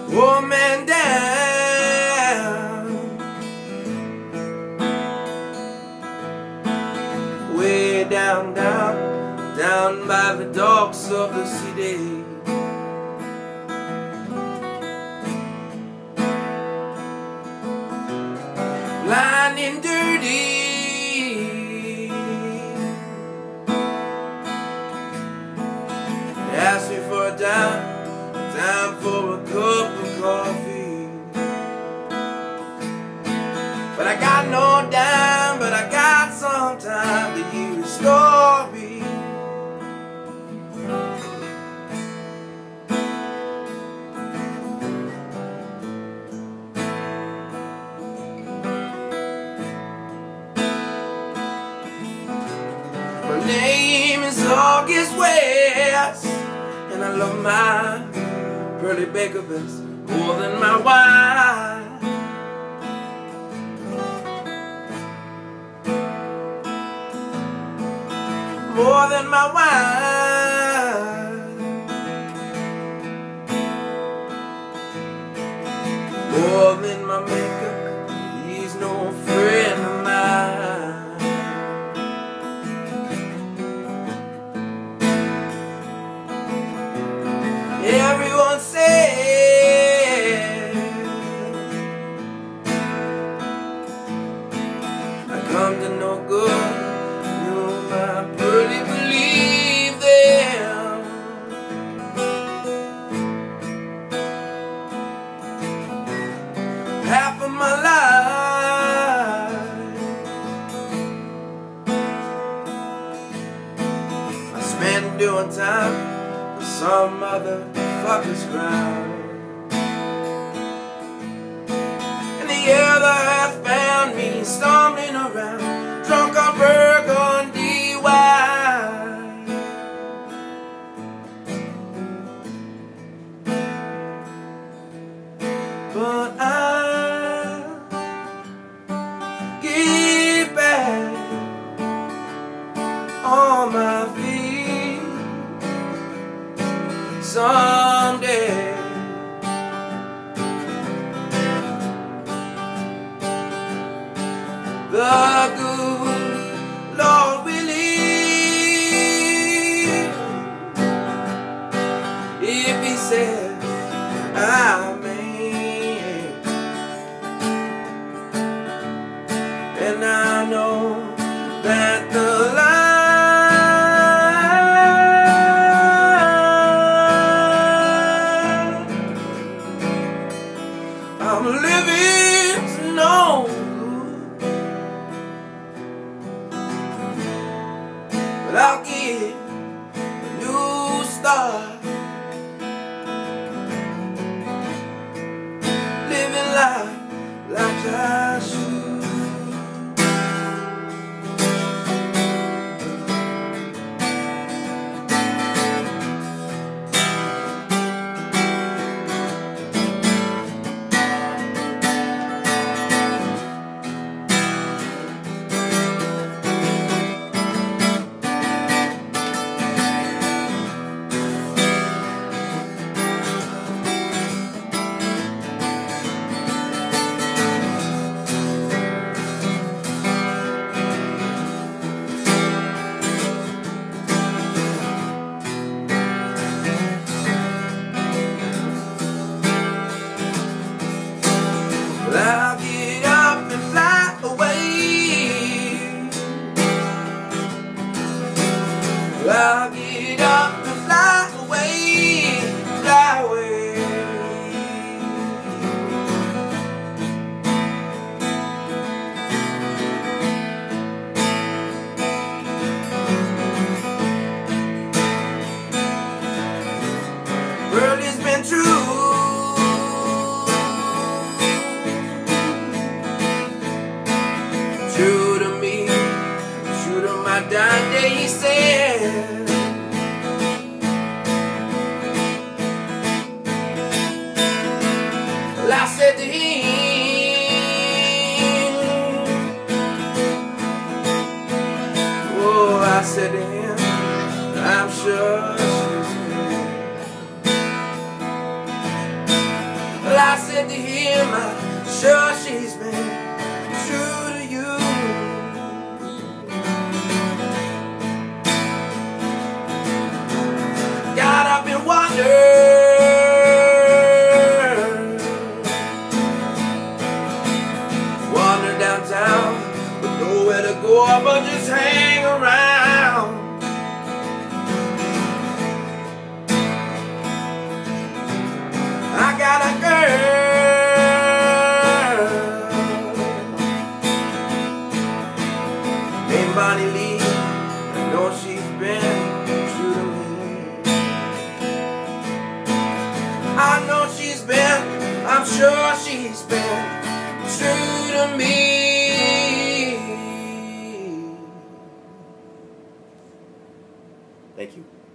old man down, way down, down, down by the docks of the city. Blind and dirty, asked me for a dime for a cup of coffee. But I got no dime, but I got some time to hear a story. My name is August West, and I love my Pearly Baker best more than my wife. More than my wife. More than my makeup, he's no friend of mine. Everyone says I come to no good. You, I pretty believe them. Half of my life I spent doing time for some motherfucker's crime. And the other half found me stumbling around, drunk on Burgundy wine. But I get back on my feet someday. The good Lord willing, if He says amen. And I know that the life I'm living to know, but I'll get a new start, living life like I should. I'll get up and fly away. I'll get up and fly away, fly away. World has been true. True to me, true to my dying day, he said. Well, I said to him, oh, I said to him, I'm sure she's I said to him, I'm sure she's been true to you. God, I've been wandering downtown with nowhere to go but just hang around. I got a girl named Bonnie Lee. I know she's been true to me. I know she's been, I'm sure she's been true to me. Thank you.